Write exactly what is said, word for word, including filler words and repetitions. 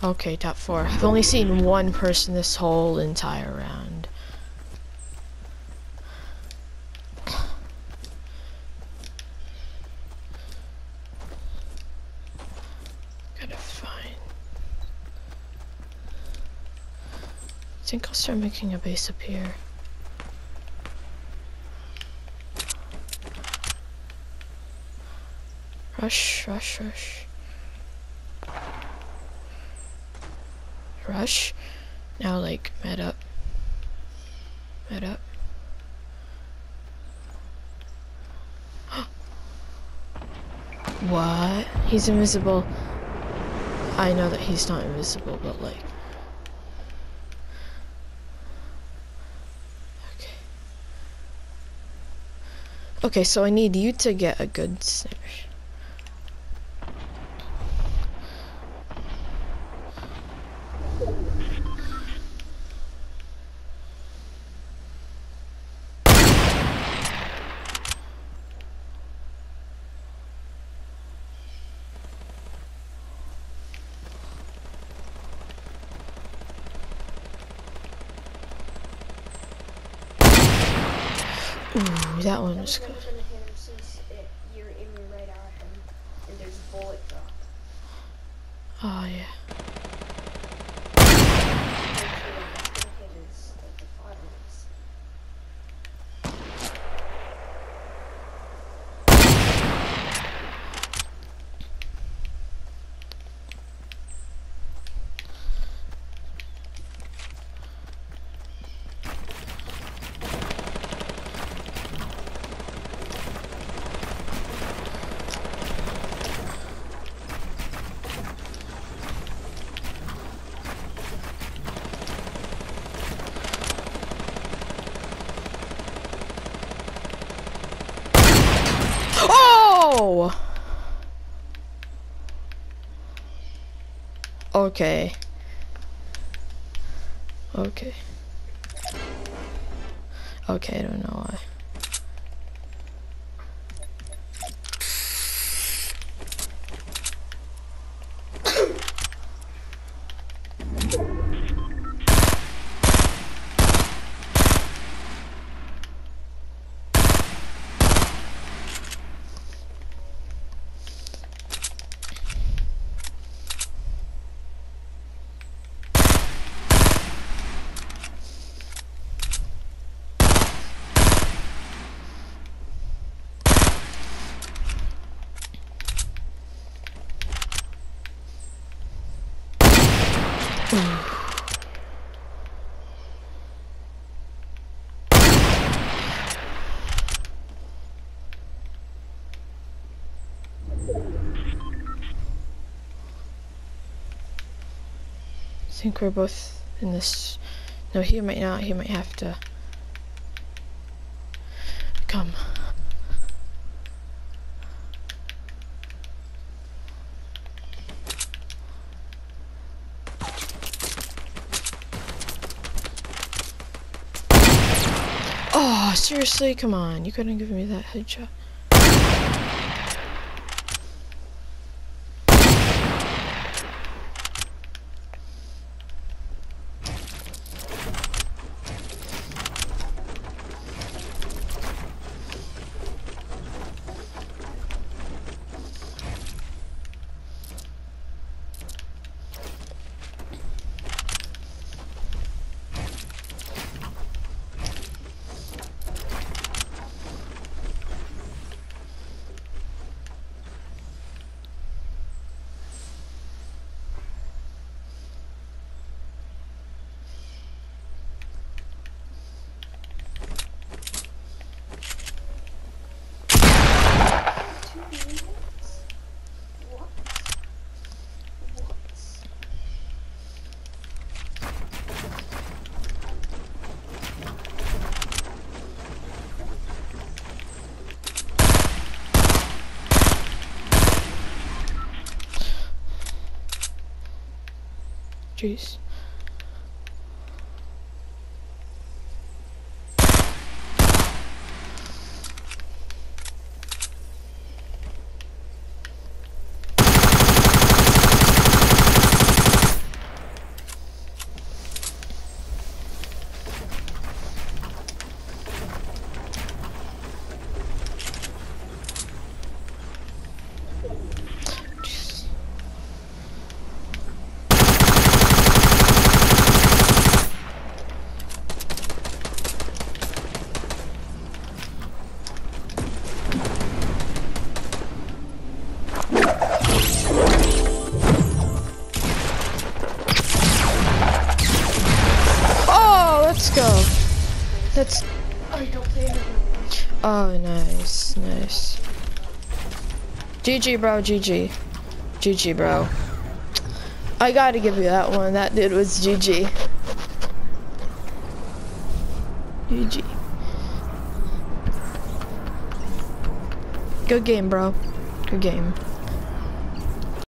Okay, top four. I've only seen one person this whole entire round. Gotta find. I think I'll start making a base up here. Rush, rush, rush. Rush. Now, like, med up. Med up. What? He's invisible. I know that he's not invisible, but like. Okay. Okay, so I need you to get a good sniper. Ooh, that one was good. You're aiming right at him, and there's a bullet drop. Oh yeah. Oh! Okay. Okay. Okay, I don't know why. I think we're both in this. No, he might not. He might have to come. Oh, seriously? Come on. You couldn't give me that headshot. Jeez. That's. Oh, don't play it. Oh, nice, nice. G G, bro. G G. G G, bro. I gotta give you that one. That dude was G G. G G. Good game, bro. Good game.